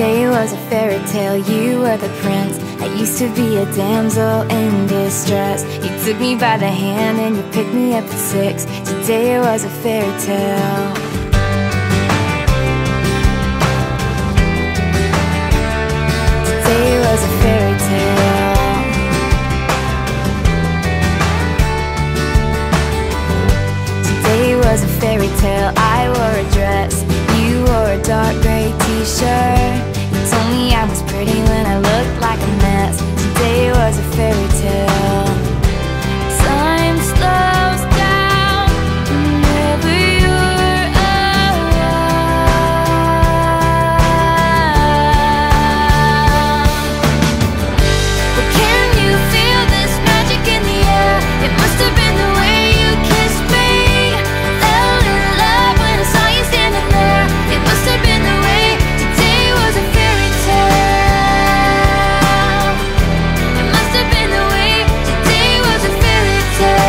Today was a fairy tale, you were the prince. I used to be a damsel in distress. You took me by the hand and you picked me up at 6. Today was a fairy tale. Today was a fairy tale. Today was a fairy tale. I wore a dress, you wore a dark gray t-shirt. You told me I was pretty when I looked like a mess. Today was a fairy tale. Time slows down whenever you're around. But can you feel this magic in the air? It must have been the way you kissed me. Fell in love when I saw you standing there. It must have been the way. Today was a fairy tale. It must have been the way. Today was a fairy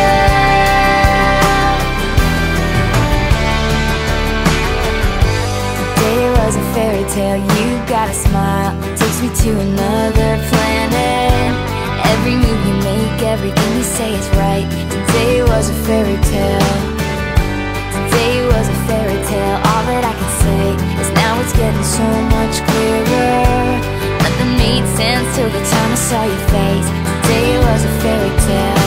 tale. Today was a fairy tale. You got a smile, takes me to another planet. Every move you make, everything you say is right. Today was a fairy tale. Today was a fairy tale. All that I can say is now it's getting so much clearer. Nothing made sense till the time I saw your face. Today was a fairy tale.